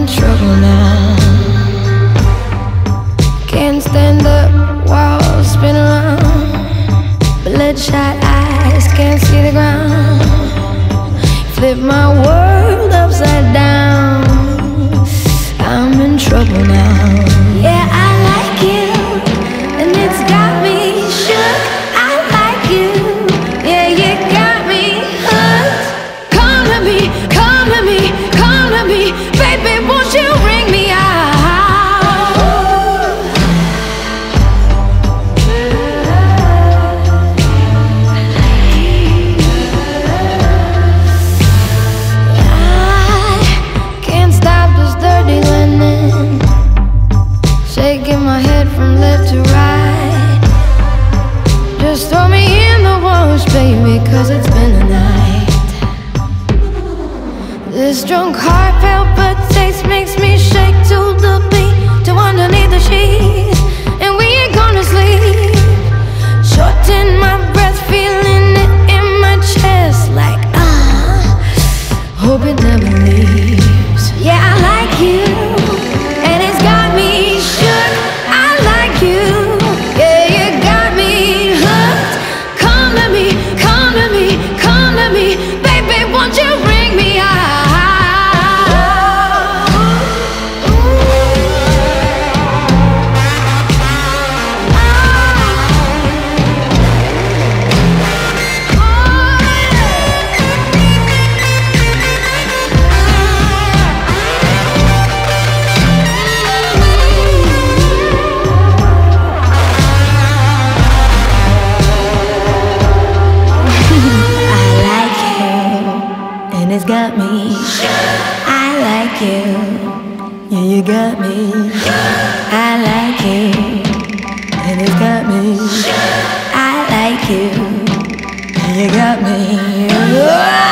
in trouble now. Can't stand up while spin around. Bloodshot eyes can't see the ground. Flip my world upside down. I'm in trouble now. Yeah, I like you, and it's got me shook. I like you, yeah, you got me hooked. Come to me, come to me, come to me, baby, won't you ring me out? Shaking my head from left to right. Just throw me in the wash, baby, cause it's been a night. This drunk heart palpitates, makes me shake to the beat, to underneath the sheets, and we ain't gonna sleep. Shorten my breath, feeling it in my chest, like hope it never leaves. Yeah, I like you, and it's got me shook. I like you, yeah, you got me hooked. Come to me, come to me, come to me, baby, won't you ring me out? It's got me. I like you. Yeah, you got me. I like you. And it's got me. I like you. Yeah, you got me.